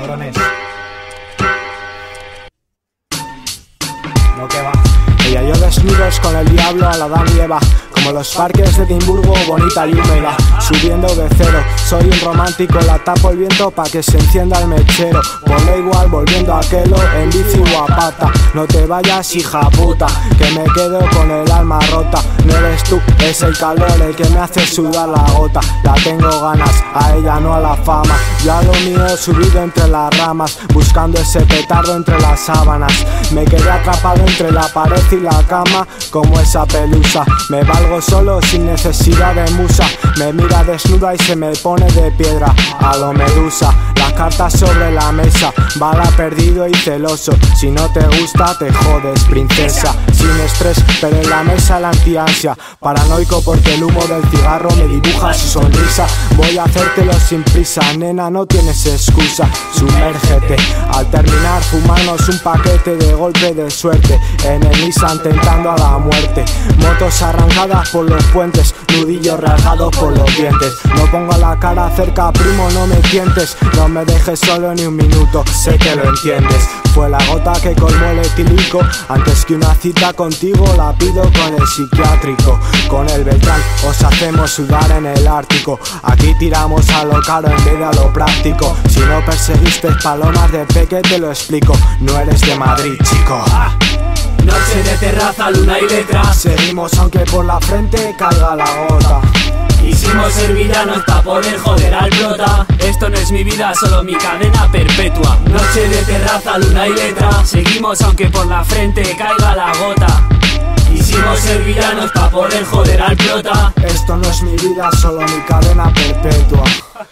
cabrones. No, que va. Ella y yo desnudos con el diablo a la Adán y Eva, como los parques de Edimburgo, bonita y húmeda, subiendo de cero. Soy un romántico, la tapo el viento pa' que se encienda el mechero. Por lo igual volviendo a aquello en bici o a pata. No te vayas, hija puta, que me quedo con el alma rota. No eres tú, es el calor el que me hace sudar la gota. La tengo ganas, a ella no a la fama. Yo a lo mío he subido entre las ramas, buscando ese petardo entre las sábanas. Me quedé atrapado entre la pared y la cama, como esa pelusa. Me valgo solo sin necesidad de musa. Me mira desnuda y se me pone de piedra a lo Medusa. Las cartas sobre la mesa, bala perdido y celoso. Si no te gusta te jodes, princesa. Sin estrés, pero en la mesa la ansiansia. Paranoico porque el humo del cigarro me dibuja su sonrisa. Voy a hacértelo sin prisa, nena, no tienes excusa. Sumérgete, al terminar fumarnos un paquete de golpe de suerte. En el Nissan tentando a la muerte. Motos arrancadas por los puentes, nudillos rasgados por los dientes. No pongo la cara cerca, primo, no me tientes. No me dejes solo ni un minuto, sé que lo entiendes. Fue la gota que colmó el etílico. Antes que una cita contigo la pido con el psiquiátrico. Con el Beltrán os hacemos sudar en el Ártico. Aquí tiramos a lo caro en vez de a lo práctico. Si no perseguiste palomas de peque te lo explico. No eres de Madrid, chico. Noche de terraza, luna y letra. Seguimos aunque por la frente caiga la gota. Quisimos ser villanos pa' poder joder al prota. Esto no es mi vida, solo mi cadena perpetua. Noche de terraza, luna y letra. Seguimos aunque por la frente caiga la gota. Quisimos ser villanos pa' poder joder al prota. Esto no es mi vida, solo mi cadena perpetua.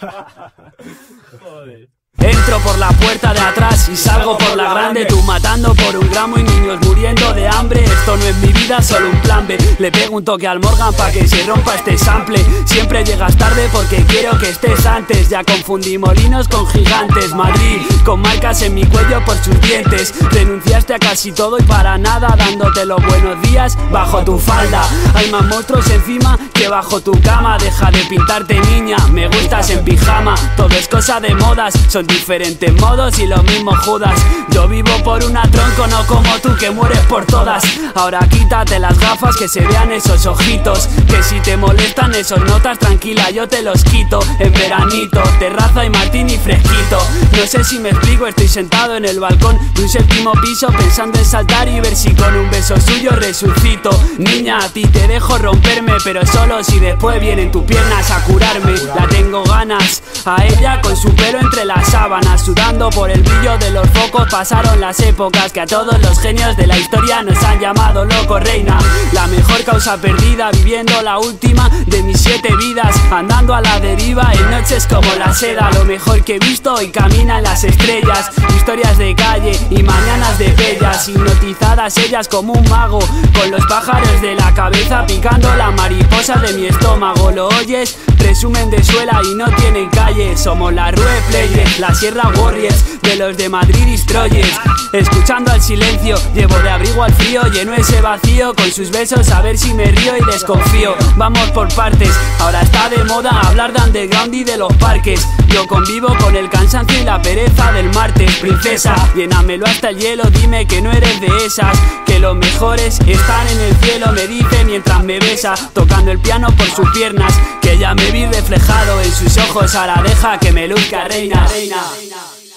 Joder. Entro por la puerta de atrás y salgo por la grande. Tú matando por un gramo y niños muriendo de hambre. Esto no es mi vida, solo un plan B. Le pego un toque al Morgan pa' que se rompa este sample. Siempre llegas tarde porque quiero que estés antes. Ya confundí molinos con gigantes. Madrid con marcas en mi cuello por sus dientes. Renunciaste a casi todo y para nada, dándote los buenos días bajo tu falda. Hay más monstruos encima que bajo tu cama. Deja de pintarte, niña, me gustas en pijama. Todo es cosa de modas, son diferentes modos y lo mismo Judas. Yo vivo por una tronco, no como tú que mueres por todas. Ahora quítate las gafas que se vean esos ojitos. Que si te molestan esos notas, tranquila, yo te los quito. En veranito, terraza y martini fresquito. No sé si me explico, estoy sentado en el balcón de un séptimo piso pensando en saltar y ver si con un beso suyo resucito. Niña, a ti te dejo romperme, pero solo si después vienen tus piernas a curarme. La tengo ganas, a ella con su pelo entre las sábanas, sudando por el brillo de los focos. Pasaron las épocas que a todos los genios de la historia nos han llamado loco reina. La mejor causa perdida, viviendo la última de mis 7 vidas. Andando a la deriva en noches como la seda. Lo mejor que he visto y camina en las estrellas. Historias de calle y mañanas de bellas. Hipnotizadas ellas como un mago, con los pájaros de la cabeza picando la mariposa de mi estómago. ¿Lo oyes? Presumen de suela y no tienen calle. Somos la Rue Players, la Sierra Warriors, de los de Madrid Destroyers. Escuchando al silencio, llevo de abrigo al frío. Lleno ese vacío con sus besos, a ver si me río y desconfío. Vamos por partes, ahora está de moda hablar de underground y de los parques. Yo convivo con el cansancio y la pereza del martes. Princesa, llénamelo hasta el hielo, dime que no eres de esas. Que los mejores están en el cielo, me dice mientras me besa. Tocando el piano por sus piernas, que ya me vi reflejado en sus ojos. Ahora deja que me luzca, reina.